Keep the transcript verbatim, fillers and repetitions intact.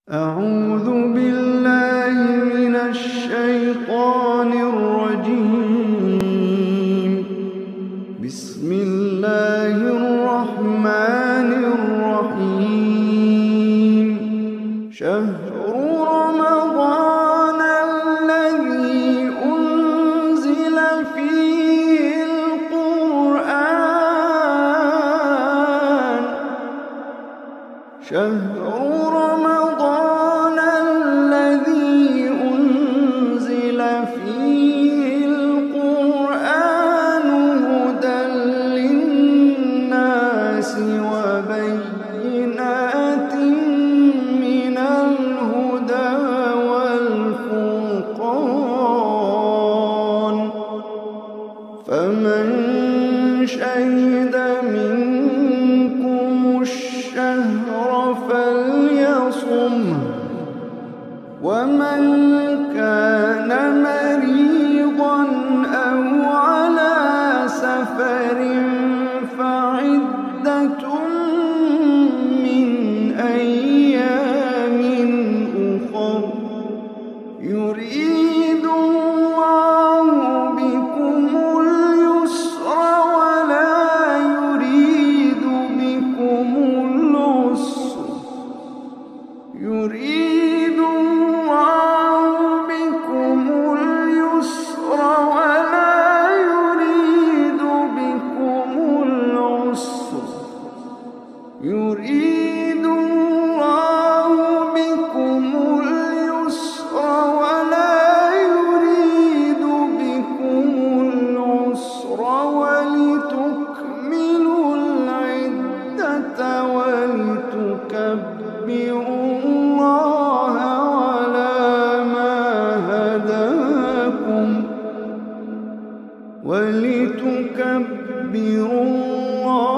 أعوذ بالله من الشيطان الرجيم. بسم الله الرحمن الرحيم. شهر رمضان الذي أنزل فيه القرآن شهر رمضان الذي أنزل فيه القرآن هدى للناس وبينات من الهدى والفرقان، فمن شهد منكم الشهر فليصمه، ومن كان مريضا أو على سفر فعدة من أيام أخر، يريد الله بكم اليسر ولا يريد بكم العسر يريد الله بكم اليسر ولا يريد بكم العسر يريد الله بكم اليسر ولا يريد بكم العسر ولتكملوا العدة ولتكبروا الله على ما هداكم ولتكبروا الله